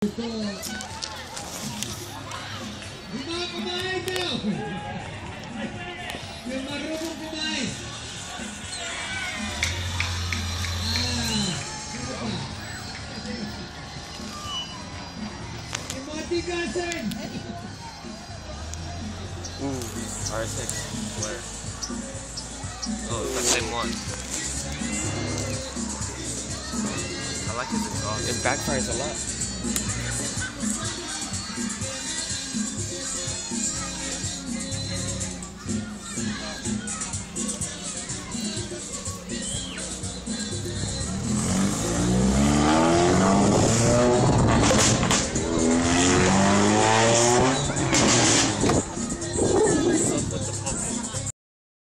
Yung mga kumain daw. Yung marunong kumain. Yung mga tigasan. R6. Where? Oh, it's the same one. I like his exhaust. It backfires a lot.